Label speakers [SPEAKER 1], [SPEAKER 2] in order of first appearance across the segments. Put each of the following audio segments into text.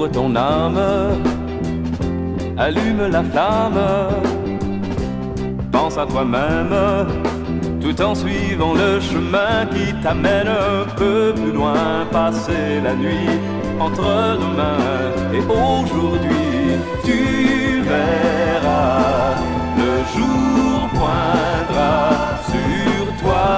[SPEAKER 1] Ouvre ton âme, allume la flamme, pense à toi-même, tout en suivant le chemin qui t'amène un peu plus loin. Passer la nuit entre demain et aujourd'hui, tu verras, le jour poindra sur toi.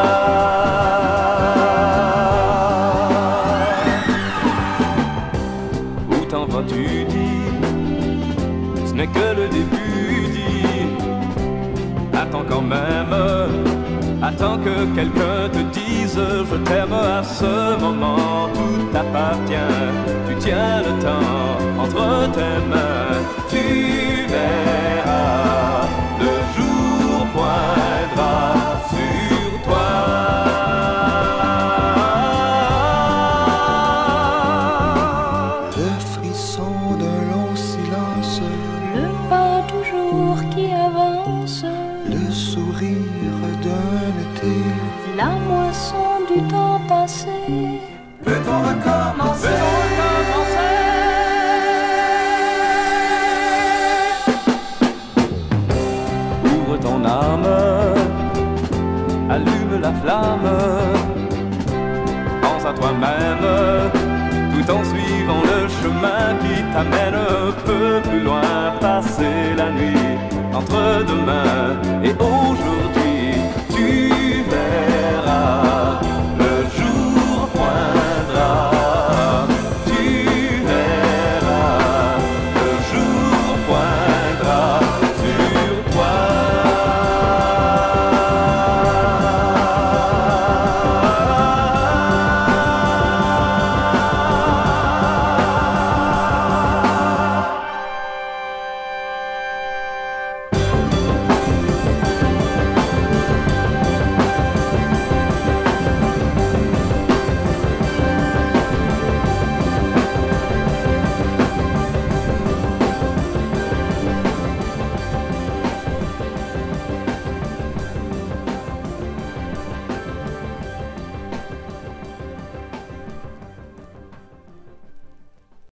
[SPEAKER 1] Où t'en vas-tu, dis, ce n'est que le début, dis, attends quand même, attends que quelqu'un te dise je t'aime. À ce moment tout t'appartient, tu tiens le temps entre tes mains, tu verras, le jour poindra sur toi.
[SPEAKER 2] Le frisson d'un long silence,
[SPEAKER 3] le pas toujours qui avance,
[SPEAKER 2] le sourire d'un été,
[SPEAKER 3] la moisson du temps passé.
[SPEAKER 1] Peut-on recommencer? Ouvre ton âme, allume la flamme, pense à toi-même, tout en suivant le chemin qui t'amène un peu plus loin. Passer la nuit entre demain et aujourd'hui,